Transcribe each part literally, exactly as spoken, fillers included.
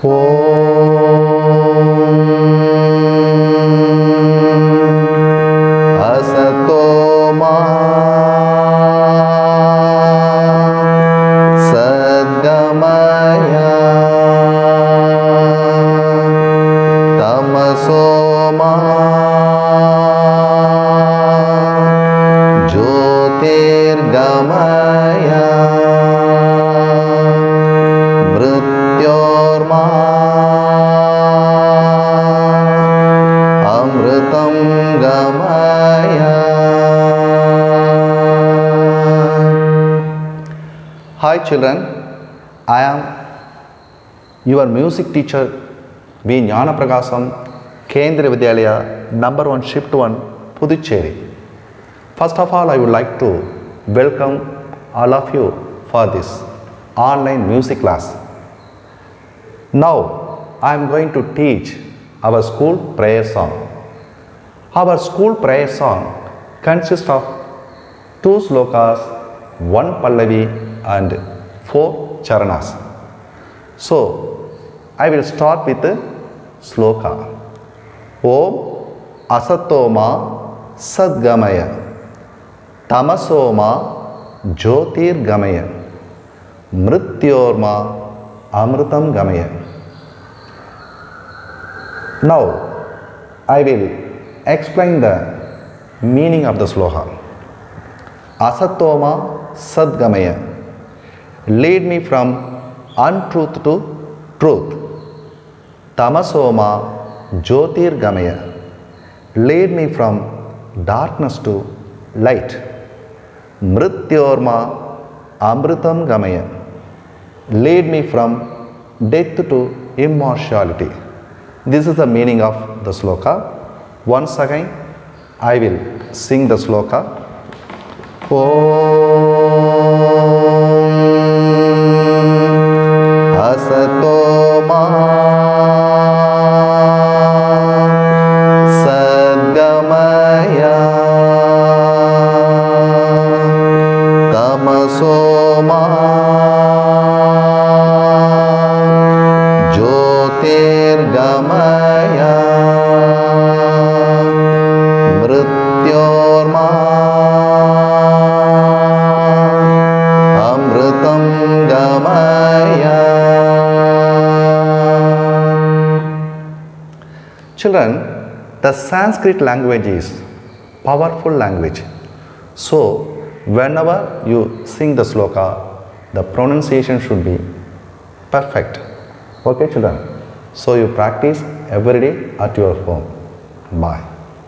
असतो मा सद्गमय तमसो मा ज्योतिर्गमय मृत्योर्मा अमृतं गमय. Hi children, I am your music teacher V. Jnanaprakasam, Kendriya Vidyalaya, number one, shift one, Puducherry. First of all, I would like to welcome all of you for this online music class. Now, I am going to teach our school prayer song. Our school prayer song consists of two slokas, one pallavi and four charanas. So, I will start with the sloka. Om asatoma sadgamaya tamasoma jyotirgamaya mrityorma amritam gamaya. Now, I will explain the meaning of the sloka. Asatoma sadgamaya, lead me from untruth to truth. Tamasoma jyotirgamaya, lead me from darkness to light. Mrityorma amritam gamaya, lead me from death to immortality. This is the meaning of the sloka. Once again, I will sing the sloka. Om asatoma sadgamaya tamasoma jyotirgamaya mrityorma amritam gamaya. Children, the Sanskrit language is powerful language. So, whenever you sing the sloka, the pronunciation should be perfect. Okay, children? So, you practice every day at your home. Bye.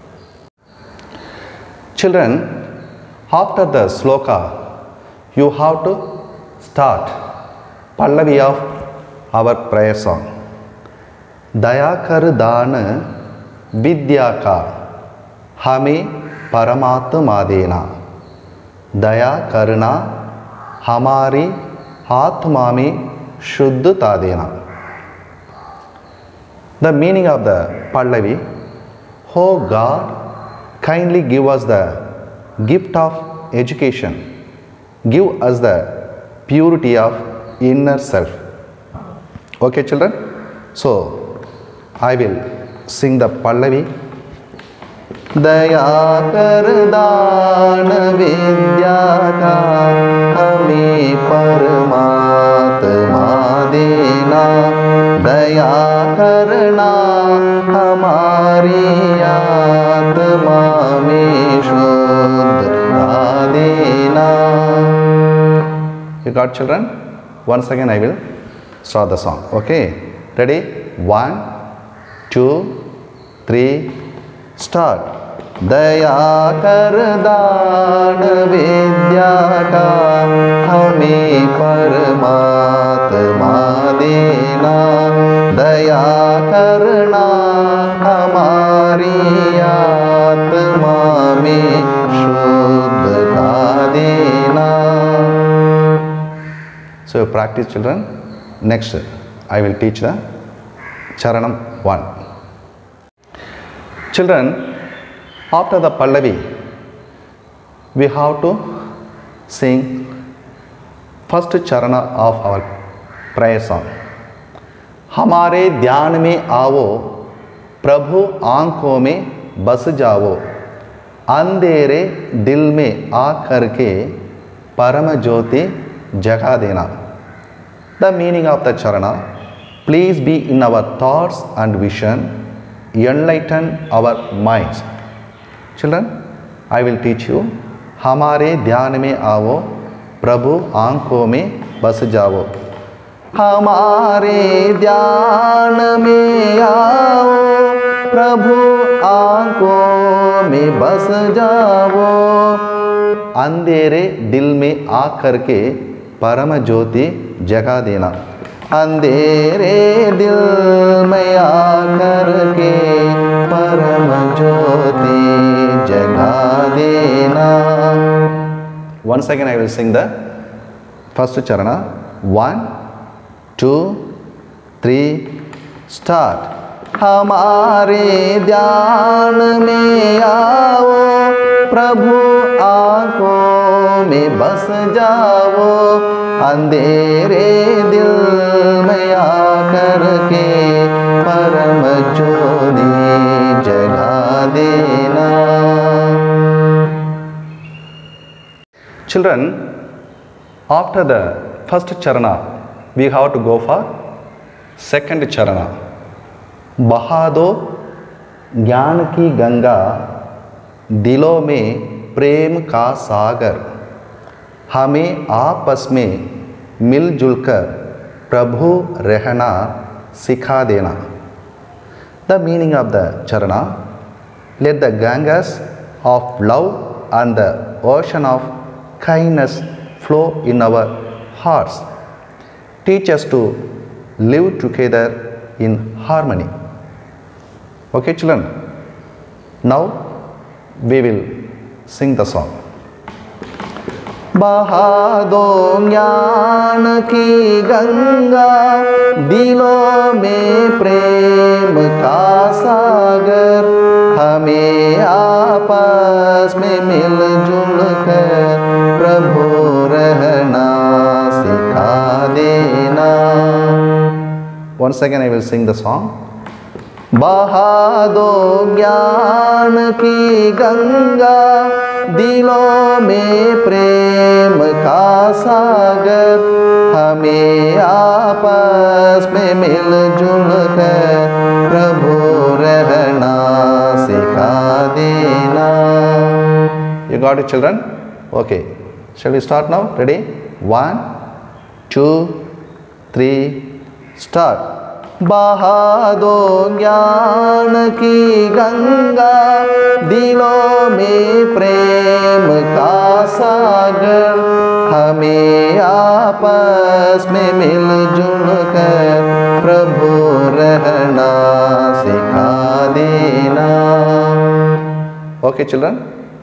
Children, after the sloka, you have to start pallavi of our prayer song. Dayakar dana vidya ka hame paramatma dena. दया करना हमारी आत्मा में शुद्धता देना. The meaning of the pallavi: Oh God, kindly give us the gift of education. Give us the purity of inner self. Okay, children? So, I will sing the pallavi. दया कर दान विद्या का हमें परमात्मा देना. दया करना हमारी आत्मा में शुद्धता देना. You got, children? Once again I will start the song. Okay? Ready? One, two, three, start. दया कर दान विद्या का हमें परमात्मा देना. दया करना हमारी आत्मा में शुद्धता देना. So practice, children. Next, I will teach the Charanam one. Children, after the pallavi, we have to sing first charana of our prayer song. हमारे ध्यान में आओ, प्रभु आंखों में बस जाओ, अंधेरे दिल में आ करके परम ज्योति जगा देना. The meaning of the charana: please be in our thoughts and vision, enlighten our minds. Children, I will teach you. हमारे ध्यान में आओ, प्रभु आंखों में बस जाओ. हमारे ध्यान में आओ, प्रभु आंखों में बस जाओ, अंधेरे दिल में आ करके परम ज्योति जगा देना. अंधेरे दिल में आ करके परम ज्योति जगा देना. Once again I will sing the first charana. One, two, three, start. हमारे ध्यान में आओ, प्रभु आंखों में बस जाओ, अंधेरे दिल में आकर के परम ज्योति जगा देना. Children, after the first charana, we have to go for second charana. बहा दो ज्ञान की गंगा, दिलों में प्रेम का सागर, हमें आपस में मिलजुल कर प्रभु रहना सिखा देना. The meaning of the charana: let the Gangas of love and the ocean of kindness flow in our hearts. Teach us to live together in harmony. Okay, children. Now we will sing the song. बहा दो ज्ञान की गंगा, दिलों में प्रेम का सागर, हमें आपस में मिलजुल कर प्रभु रहना सिखा देना. Once again I will sing the song. बहा दो ज्ञान की गंगा, दिलों में प्रेम का सागर, हमें आपस में मिलजुल कर प्रभु रहना सिखा देना. You got it, children? Okay. Shall we start now? Ready? One, two, three, start. बहा दो ज्ञान की गंगा, दिलों में प्रेम का सागर, हमें आपस में मिलजुल कर प्रभु रहना सिखा देना. Okay, children?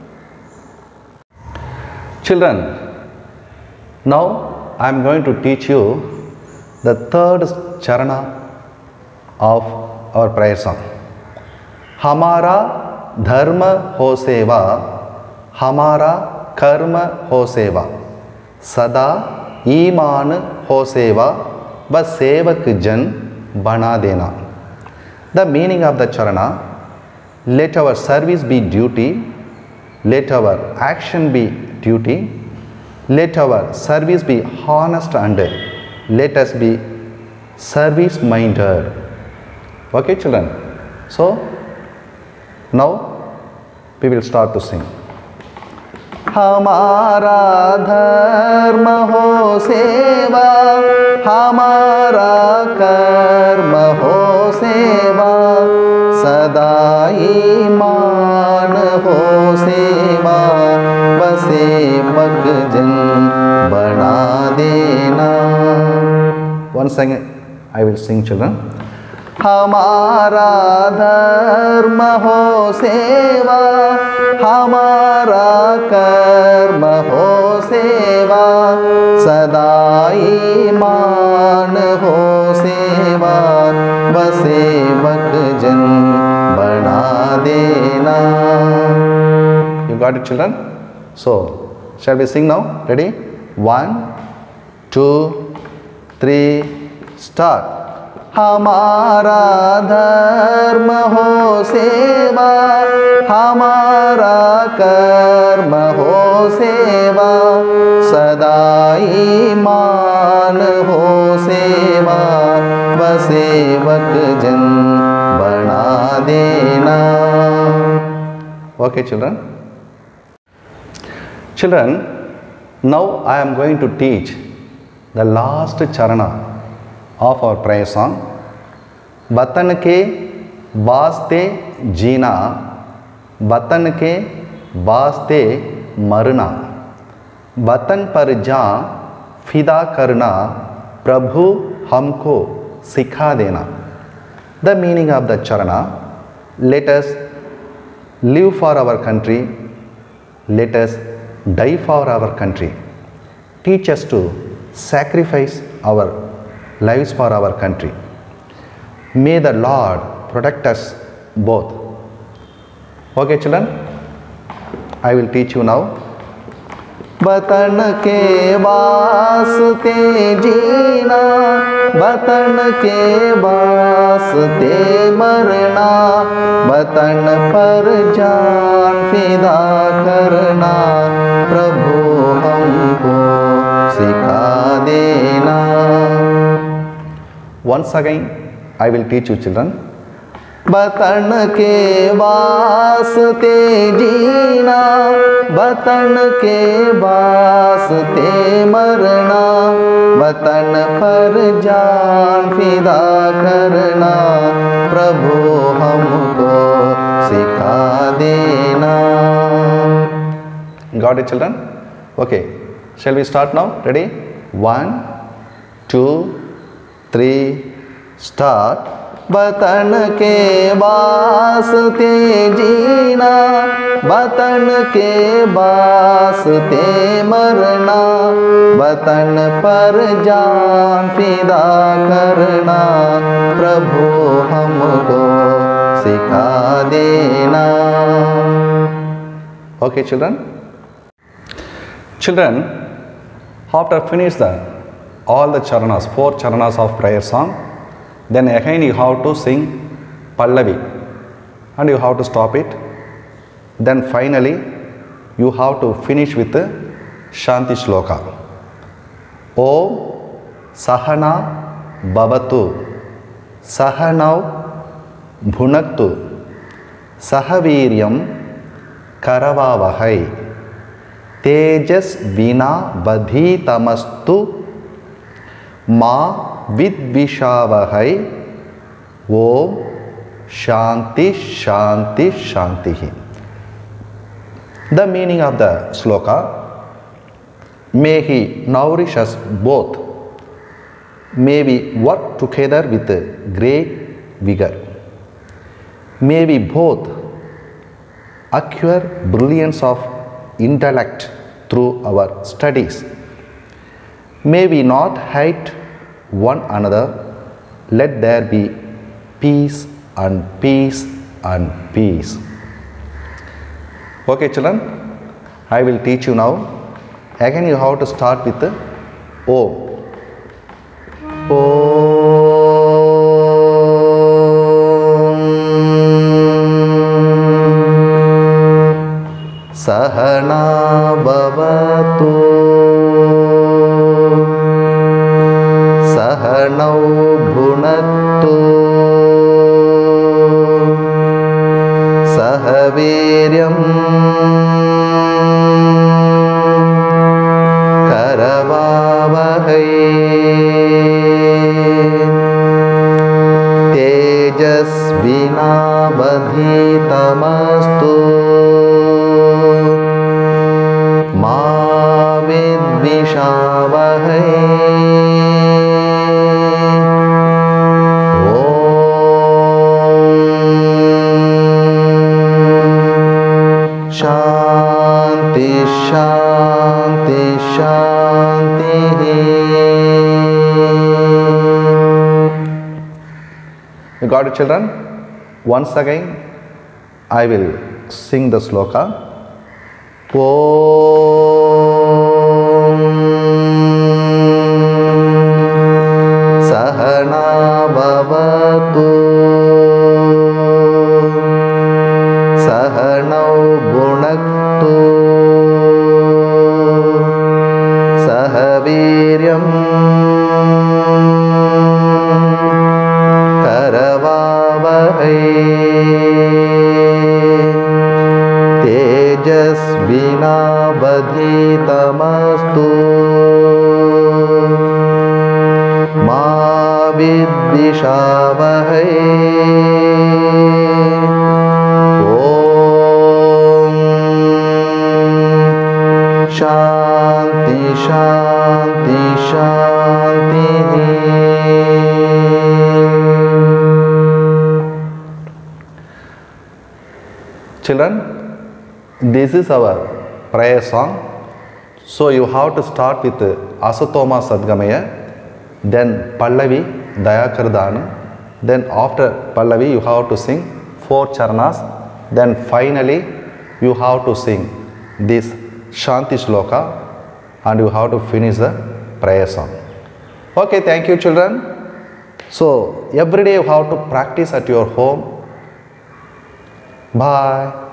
Children, now I am going to teach you the third charana of our prayer song. हमारा धर्म हो सेवा, हमारा कर्म हो सेवा, सदा ईमान हो सेवा, व सेवक जन बना देना. The meaning of the charana: let our service be duty, let our action be duty, let our service be honest, and let us be service minded. Okay, children? So now we will start to sing. हमारा धर्म हो सेवा, हमारा कर्म हो सेवा, सदा ईमान हो सेवा, व सेवक जन बना देना. Once again I will sing, children. हमारा धर्म हो सेवा, हमारा कर्म हो सेवा, सदा ईमान हो सेवा, व सेवक जन बना देना. You got it, children? So, shall we sing now? Ready? One, two, three, start. हमारा धर्म हो सेवा, हमारा कर्म हो सेवा, सदा ईमान हो सेवा, व सेवक जन बना देना. Okay, children. Children, now I am going to teach the last charana of our prayer song. वतन के वास्ते जीना, वतन के वास्ते मरना, वतन पर जान फिदा करना, प्रभु हमको सिखा देना. The meaning of the charana: let us live for our country, let us die for our country. Teach us to sacrifice our lives for our country. May the Lord protect us both. Okay, children, I will teach you now. वतन के वास्ते जीना, वतन के वास्ते मरना, वतन पर जान फिदा करना, प्रभु हमको सिखा देना. Once again, I will teach you, children. वतन के वास्ते जीना, वतन के वास्ते मरना, वतन पर जान फिदा करना, प्रभु हमको सिखा देना. Got it, children? Okay, shall we start now? Ready? One, two, three, start. वतन के वास्ते जीना, वतन के वास्ते मरना, वतन पर जान फिदा करना, प्रभु हमको सिखा देना. Okay, children? Children, after finish the all the charanas, four charanas of prayer song, then again you have to sing Pallavi and you have to stop it. Then finally you have to finish with the Shanti Shloka. Om Sahana Bhavatu Sahanau Bhunaktu Sahaviryam Karavavahai Tejas Vina Vadhitamastu Ma विद्विषावहै. ओम शांति शांति शांति. The meaning of the sloka: may he nourish us both, may we work together with great vigor, may we both acquire brilliance of intellect through our studies, may we not hate one another, let there be peace and peace and peace. Okay, children, I will teach you now. Again you have to start with the Om. Om Sahana Bhavatu Sahanau Bhunaktu Sahaviryam Karavavahai Tejasvinavadhitamastu Ma Vidvishavahai. Shanti, Shanti, Shanti. You got it, children? Once again, I will sing the sloka. Om Sahana भवतु सहनौ भुनक्तु सह वीर्यं करवावहै तेजस्विनावधीतमस्तु मा विद्विषावहै ॐ शान्ति शान्ति शान्तिः। Children, this is our prayer song. So you have to start with Asatoma Sadgamaya, then Pallavi Dayakardana, then after Pallavi you have to sing four charanas, then finally you have to sing this Shanti Shloka and you have to finish the prayer song. Okay, thank you children. So every day you have to practice at your home. Bye.